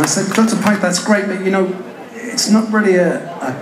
I said, Dr. Pike, that's great, but you know, it's not really a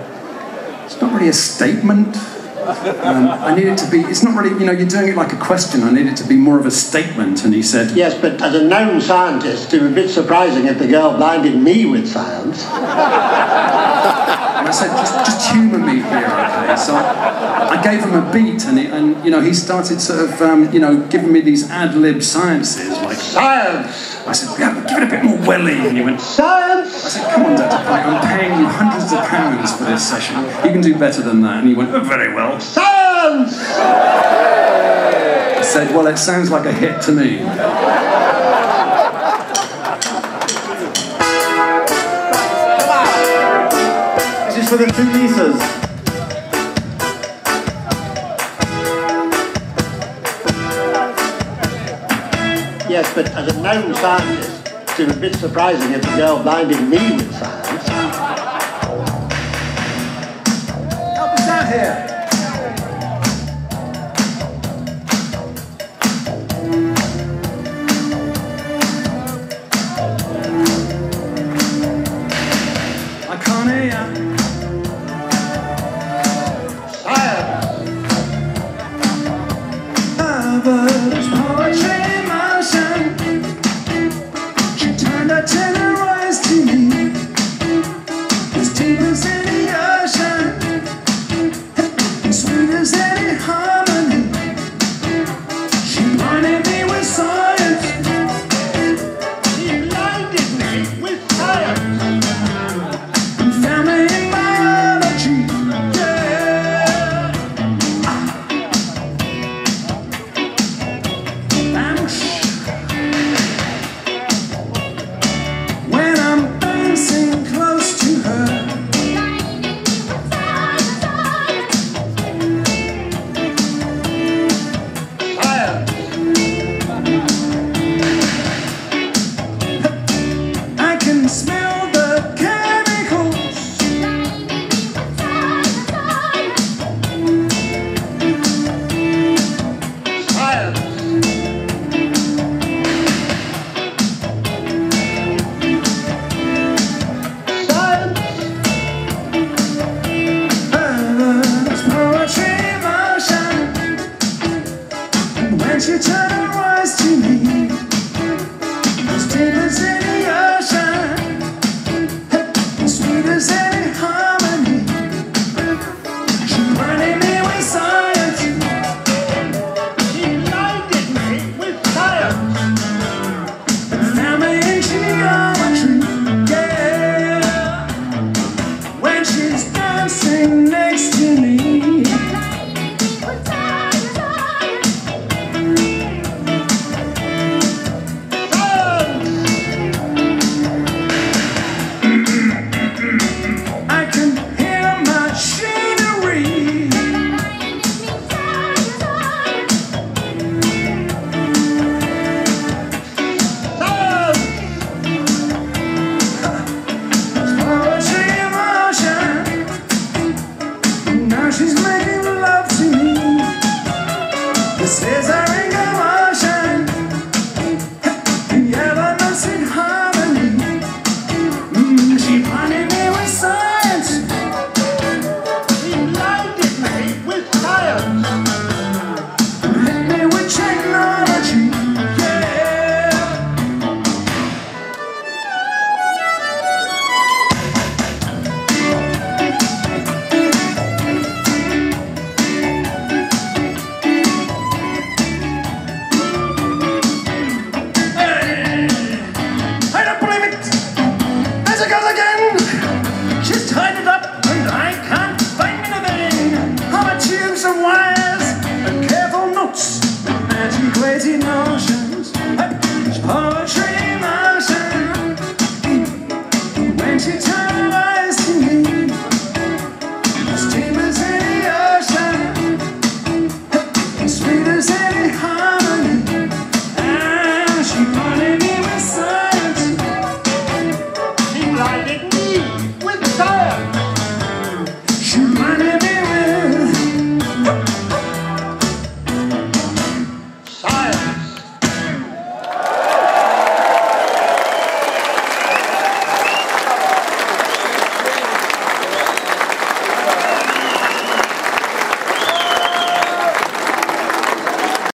statement. I need it to be, it's not really, you know, you're doing it like a question, I need it to be more of a statement. And he said, yes, but as a known scientist, it would be a bit surprising if the girl blinded me with science. And I said, just humour me here, okay? So I gave him a beat, and you know, he started sort of, you know, giving me these ad-lib sciences, like... Science! I said, yeah, but give it a bit more welly. And he went, science! I said, come on, Dr. Pike, I'm paying you hundreds of pounds for this session. You can do better than that. And he went, oh, very well. Science! I said, well, it sounds like a hit to me. This is for the two nieces. Yes, but as a known scientist, it would be a bit surprising if the girl blinded me with science. Help us out here. I can't hear ya. Lovers, poetry, emotion. She turned her tender eyes to me, as deep as any ocean, as sweet as any harmony. She blinded me with science. She blinded me with science. And found me in biology. When I'm dancing close to her, I can smell the chemicals. Poetry, emotion. When she turned her eyes to me, as deep as any ocean, as sweet as any harmony. She blinded me with science. She blinded me with science. And found me in geometry. Yeah, when she's dancing next to me. I can hear machinery. Poetry, emotion. Now she's making love to me. This is our ring of motion. The elements in harmony. She blinded me with science. She blinded me with science. Hit me with technology. Yeah. I don't believe it! As it goes again! She's tied it up and I can't find anything. How about tubes and wires and careful notes and antiquated notions?